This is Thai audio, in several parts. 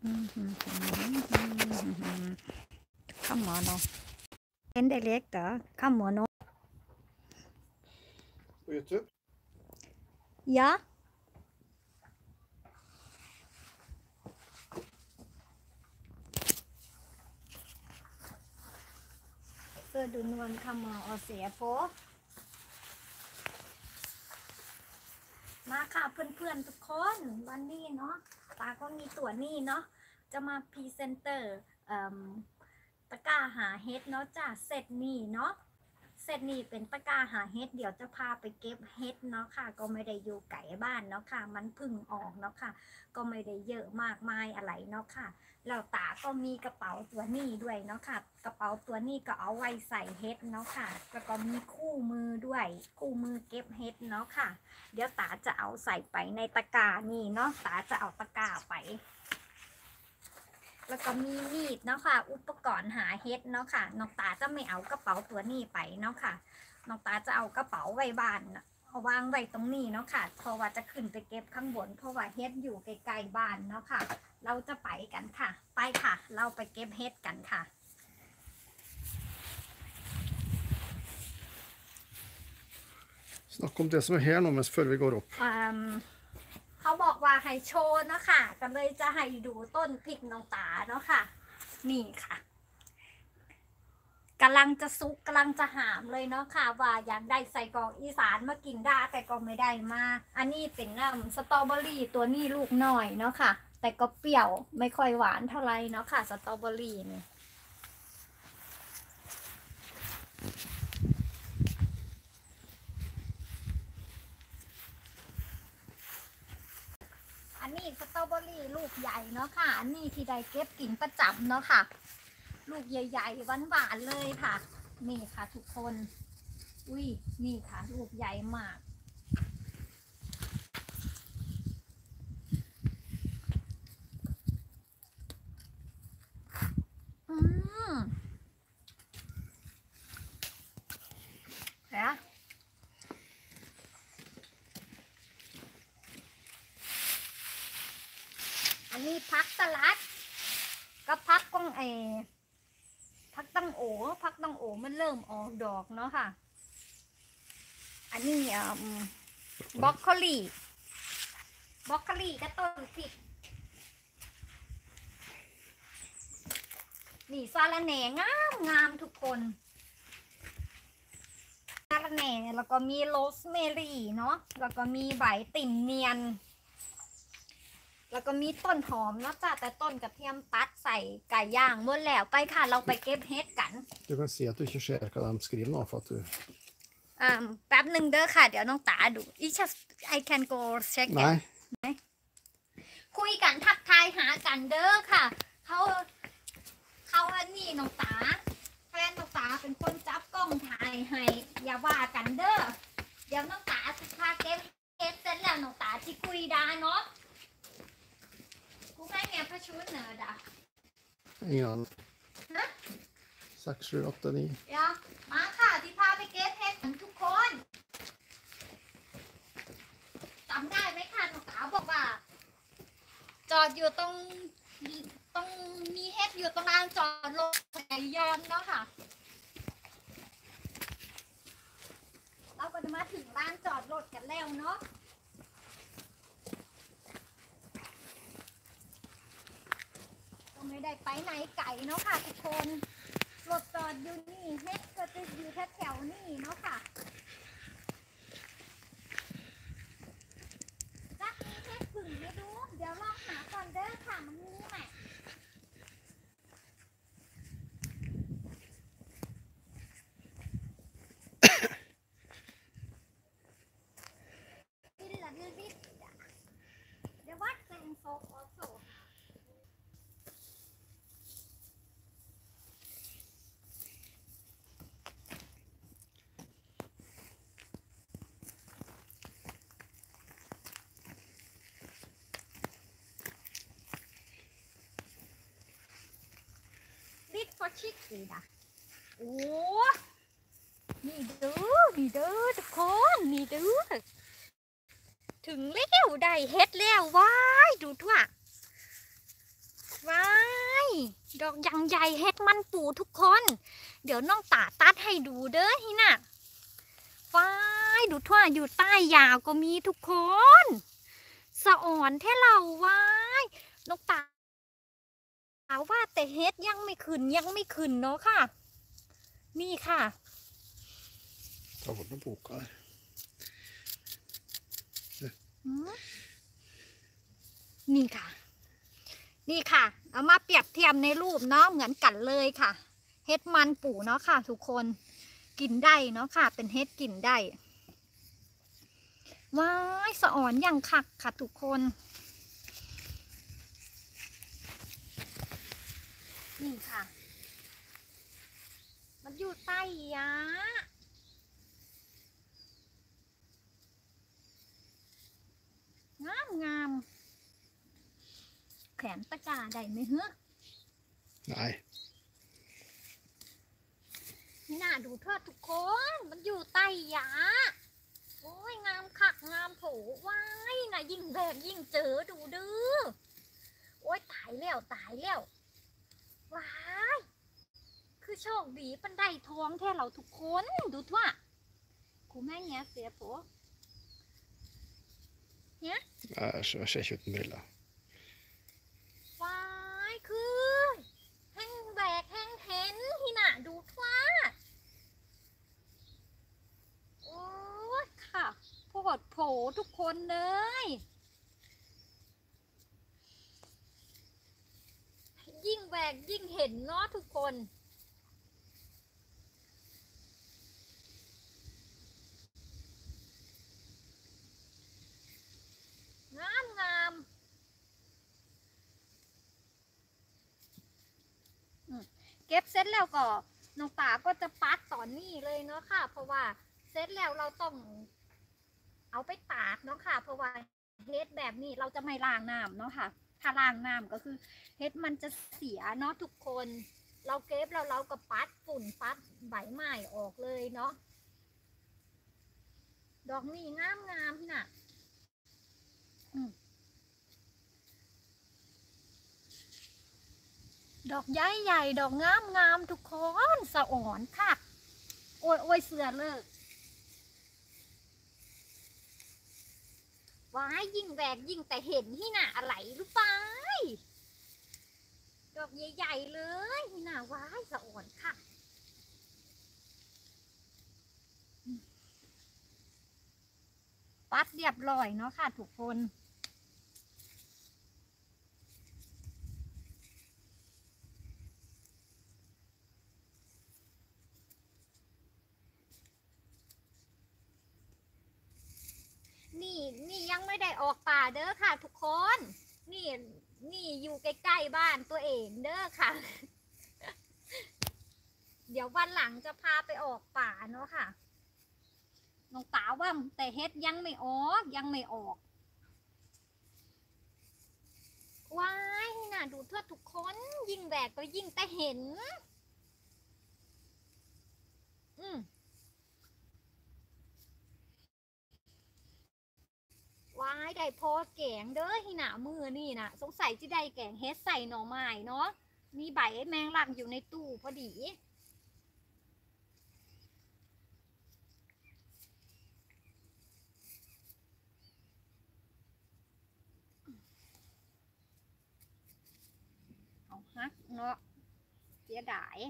Come on, no. En dialekter. Come on, no. På YouTube? Ja. Så du noen kommer og ser påมาค่ะเพื่อนๆทุกคนวันนี้เนาะตาก็มีตัวนี้เนาะจะมาพรีเซนเตอร์ตะกร้าหาเฮ็ดเนาะจ้ะเซตนี้เนาะเซตนี้เป็นตะกร้าหาเฮ็ดเดี๋ยวจะพาไปเก็บเฮ็ดเนาะค่ะก็ไม่ได้อยู่ไกลบ้านเนาะค่ะมันพึ่งออกเนาะค่ะก็ไม่ได้เยอะมากมายอะไรเนาะค่ะแล้วตาก็มีกระเป๋าตัวนี้ด้วยเนาะค่ะกระเป๋าตัวนี้ก็เอาไว้ใส่เฮ็ดเนาะค่ะแล้วก็มีคู่มือด้วยคู่มือเก็บเฮ็ดเนาะค่ะเดี๋ยวตาจะเอาใส่ไปในตะกร้านี่เนาะตาจะเอาตะกร้าไปแล้วก็มีมีดเนาะค่ะอุปกรณ์หาเฮ็ดเนาะค่ะน้องตาจะไม่เอากระเป๋าตัวนี้ไปเนาะค่ะน้องตาจะเอากระเป๋าไว้บ้านเอาวางไว้ตรงนี้เนาะค่ะเพราะว่าจะขึ้นไปเก็บข้างบนเพราะว่าเฮ็ดอยู่ใกล้ๆบ้านเนาะค่ะเราจะไปกันค่ะไปค่ะเราไปเก็บเฮ็ดกันค่ะ Snakk om det som er her nå mens før vi går opp. เขาบอกว่าให้โชว์เนาะค่ะก็เลยจะให้ดูต้นพริกน้องตาเนาะค่ะนี่ค่ะกำลังจะซุกกำลังจะหามเลยเนาะค่ะว่าอยากได้ใส่กรอกอีสานมากินได้แต่ก็ไม่ได้มาอันนี้เป็นสตรอเบอรี่ตัวนี้ลูกหน่อยเนาะค่ะแต่ก็เปรี้ยวไม่ค่อยหวานเท่าไรเนาะค่ะสตรอเบอรี่เนี่ยอันนี้สตรอเบอรี่ลูกใหญ่เนาะค่ะอันนี้ที่ได้เก็บกินประจำเนาะค่ะลูกใหญ่ๆหวานๆเลยค่ะนี่ค่ะทุกคนอุ้ยนี่ค่ะลูกใหญ่มากนะอันนี้พักสลัดก็พักก้องพักตั้งโอมันเริ่มออกดอกเนาะค่ะอันนี้บรอกโคลีก็ต้นพริกนี่สาระแหน่งามทุกคนสาระแหน่แล้วก็มีโรสเมรี่เนาะแล้วก็มีใบติ่มเนียนแล้วก็มีต้นหอมเนาะจ้ะแต่ต้นกระเทียมตัดใส่ไก่ย่างหมดแล้วไปค่ะเราไปเก็บเฮ็ดกัน Du kan si at du ikke ser hva de skriver nå, for at du แป๊บหนึ่งเด้อค่ะเดี๋ยวน้องตาดูI can go check คุยกันทักทายหากันเด้อค่ะเขาอันนี้น้องตาแฟนน้องตาเป็นคนจับกล้องถ่ายให้อย่าว่ากันเด้อเดี๋ยวน้องตาจะพาเก็บเฮ็ดเสร็จแล้วน้องตาที่คุยได้เนาะกูให้เมียพระชุดเนอะดะ Ingen annen. 6, 7, 8, 9. เดี๋ยวมาค่ะที่พาไปเก็บเฮ็ดกันทุกคนจำได้ไหมคะน้องสาวบอกว่าจอดอยู่ตรงมีเฮ็ดอยู่ตรงลานจอดรถจักรยานเนาะค่ะเราก็จะมาถึงลานจอดรถกันแล้วเนาะก็ไม่ได้ไปไหนไกลเนาะค่ะทุกคนรถจอดอยู่นี่เฮ็ดก็จะอยู่แถวๆนี่เนาะค่ะจักมีเฮ็ดผึ่งให้ดูเดี๋ยวลองหาก่อนเด้อค่ะมันมีไหมเดี๋ยววัดเป็นโฟโต้ชิคเลยนะโอ้นี่ดูทุกคนนี่ดูถึงแล้วได้เฮ็ดแล้วว้ายดูทั่วดอกยังใหญ่เฮ็ดมันปูทุกคน เดี๋ยวน้องตาตัดให้ดูเด้อที่น่ะฟ้ายดูทั่วอยู่ใต้ยาวก็มีทุกคนสะอ่อนแท้เราว้ายน้องตาว่าแต่เฮ็ดยังไม่ขึ้นเนาะค่ะ นี่ค่ะ Ta bort den boka här. นี่ค่ะ นี่ค่ะ เอามาเปรียบเทียบในรูปเนาะเหมือนกันเลยค่ะ เฮ็ดมันปูเนาะค่ะ ทุกคนกินได้เนาะค่ะ เป็นเฮ็ดกินได้ว้ายสะอ่อนอย่างคักค่ะทุกคนนี่ค่ะ มันอยู่ใต้ยางามแขนตะกร้าได้ไหมเฮ้อ Nej. นี่น่าดูเถอะทุกคนมันอยู่ใต้ยาโอ้ยงามคักงามโผว้ายน่ะยิ่งแบบยิ่งเจอดูดื้อโอ้ยตายแล้วว้ายคือโชคดีปันได้ทองแท้เราทุกคนดูทั่วกูแม่เนี้ยเสียโผเนี่ย Jag ser inte ut med brilla. ว้ายคือแห้งแบกแห้งเห็นที่น่ะดูทั่วโอ้ยค่ะโพดโผทุกคนเลยยิ่งแบกยิ่งเห็นเนาะทุกคนงามเก็บเสร็จแล้วก็น้องป่าก็จะปัดตอนนี้เลยเนาะค่ะ เพราะว่าเสร็จแล้วเราต้องเอาไปตากเนาะค่ะ เพราะว่าเฮ็ดแบบนี้เราจะไม่ล้างน้ำเนาะค่ะ ถ้าล้างน้ำก็คือเฮ็ดมันจะเสียเนาะทุกคน เราเก็บแล้วเราก็ปัดฝุ่นปัดใบไม้ออกเลยเนาะดอกนี้งามๆน่ะดอกใหญ่ๆดอกงามทุกคนสะอ่อนค่ะโอ้ยเสือเลิกว้ายยิ่งแหวกยิ่งแต่เห็นที่น่ะอะไรรู้ปะดอกใหญ่ๆเลยที่น่ะว้ายสะอ่อนค่ะปัดเรียบร้อยเนาะค่ะทุกคนนี่ยังไม่ได้ออกป่าเด้อค่ะทุกคนนี่อยู่ใกล้ๆบ้านตัวเองเด้อค่ะ เดี๋ยววันหลังจะพาไปออกป่าเนาะค่ะน้องตาว่าแต่เฮ็ดยังไม่ออกว้ายน่าดูเพื่อทุกคนยิ่งแบกก็ยิ่งแต่เห็นว้ายได้พอแกงเด้อที่หนามือนี่นะสงสัยจะได้แกงเฮ็ดใส่หน่อไม้เนาะมีใบแมงลักอยู่ในตู้พอดีเอาฮักเนาะเสียดาย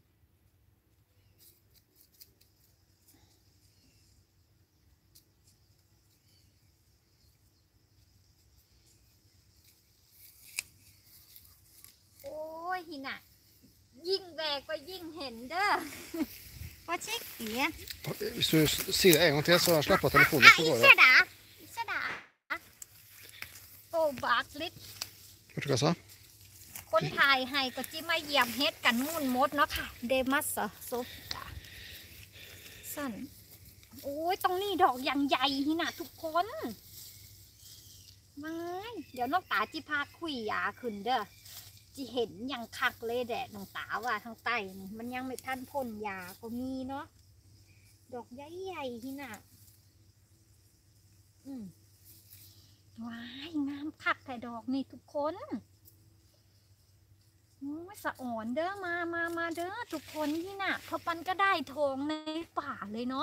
โอ้ยหิน่ะยิ่งแบกก็ยิ่งเห็นเด้อพอเช็คเสีย Hvis du sier det en gang til, så slipper jeg telefonen, så går det. อิสดาโอ้บากลิด Hørte du hva jeg sa? คนไทยให้ก็จิมาเยี่ยมเฮ็ดกันมุ่นมดเนาะค่ะเดมัสซบสั้นโอ้ยตรงนี้ดอกอย่างใหญ่ที่น่ะทุกคนไม่เดี๋ยวน้องตาจิพาคุยยาขึ้นเด้อจิเห็นอย่างคักเลยแดดน้องตาว่าทางใต้มันยังไม่ทันพ่นยาก็มีเนาะดอกใหญ่ๆที่น่ะว้ายงามคักแต่ดอกนี่ทุกคนสะอ่อนเด้อมาเด้อทุกคนที่น่ะเพราะปันก็ได้ทองในป่าเลยเนาะ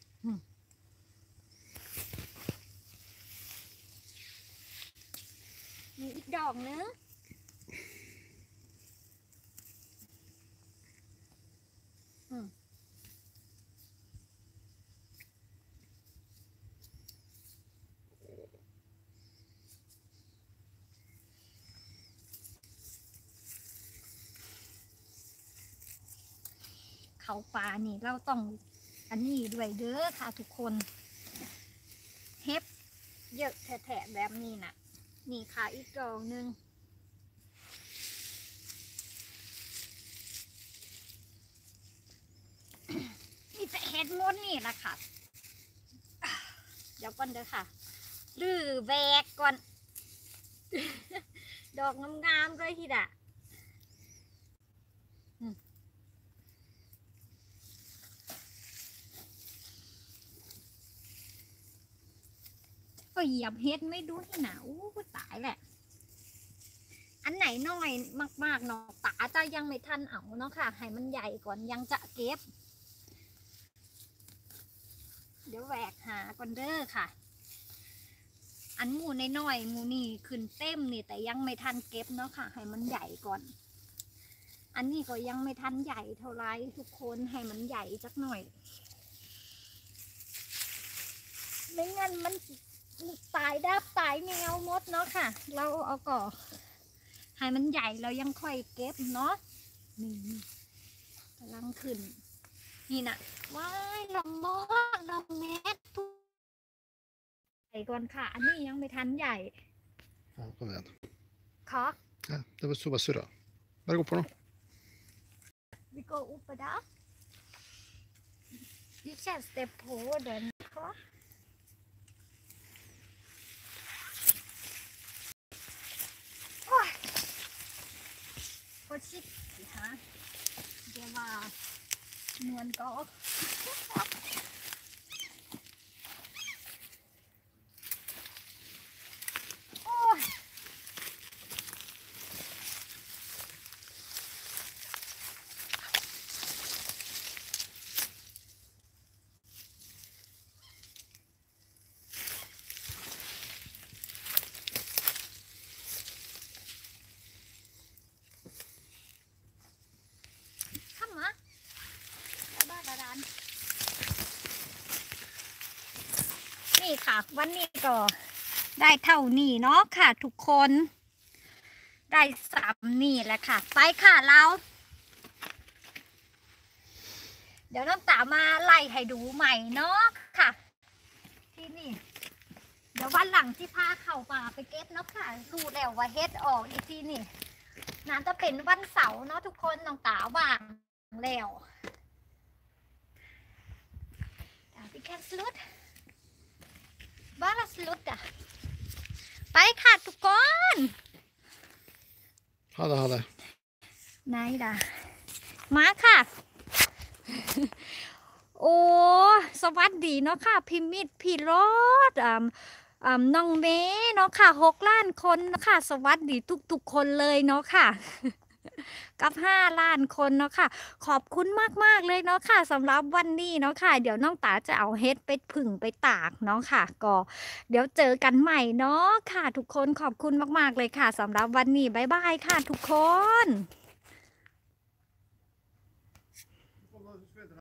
มีอีกดอกนึงเขาป่านี่เราต้องอันนี้ด้วยเด้อค่ะทุกคนเฮ็บเยอะแถะแบบนี้น่ะนี่ค่ะอีกดอกนึงนี่จะเฮ็ดมดนี่แหละค่ะเดี๋ยวก่อนเด้อค่ะลือแวกก่อน ดอกงามๆเลยทีด่ะก็เหยียบเฮ็ดไม่ดูที่หนาวตายแหละอันไหนน้อยมากๆเนาะตาจะยังไม่ทันเอาเนาะค่ะให้มันใหญ่ก่อนยังจะเก็บเดี๋ยวแหวกหาก่อนเด้อค่ะอันหมูน้อยๆหมูนี่ขึ้นเต็มนี่แต่ยังไม่ทันเก็บเนาะค่ะให้มันใหญ่ก่อนอันนี้ก็ยังไม่ทันใหญ่เท่าไรทุกคนให้มันใหญ่สักหน่อยไม่งั้นมันตายดับตายแนวมดเนาะค่ะเราเอาก่อให้มันใหญ่เรายังค่อยเก็บเนาะนี่กำลังขึ้นนี่นะว้ายลำมดลำแมสทุกใหญ่ก่อนค่ะอันนี้ยังไม่ทันใหญ่ Ja, kom igen. ขอ Ja, det var så bara surra. Bara gå på dem. Vi går upp och där. Vi känner på den. Oj! Försiktigt här. Det var någon gång. Oj! Komma. Jag bara den. นี่ค่ะวันนี้ก็ได้เท่านี้เนาะค่ะทุกคนได้3นี่แหละค่ะไปค่ะเราเดี๋ยวน้ำตามาไล่ให้ดูใหม่เนาะค่ะที่นี่เดี๋ยววันหลังที่พาเข้าป่าไปเก็บเนาะค่ะรู้แล้วว่าเฮ็ดออกอีกทีนี่น่าจะเป็นวันเสาร์เนาะทุกคนน้องตาว่างแล้วพี่แคนสลุดบ้าละสลุดอ่ะไปค่ะทุกคน Ha det. ไหนด่ะมาค่ะ โอ้สวัสดีเนาะค่ะพิมิตรพี่รถน้องเมย์เนาะค่ะ6 ล้านคนเนาะค่ะสวัสดีทุกคนเลยเนาะค่ะ กับ5 ล้านคนเนาะค่ะขอบคุณมากๆเลยเนาะค่ะสำหรับวันนี้เนาะค่ะเดี๋ยวน้องตาจะเอาเฮ็ดไปผึ่งไปตากเนาะค่ะก็เดี๋ยวเจอกันใหม่เนาะค่ะทุกคนขอบคุณมากๆเลยค่ะสำหรับวันนี้บ๊ายบายค่ะทุกคน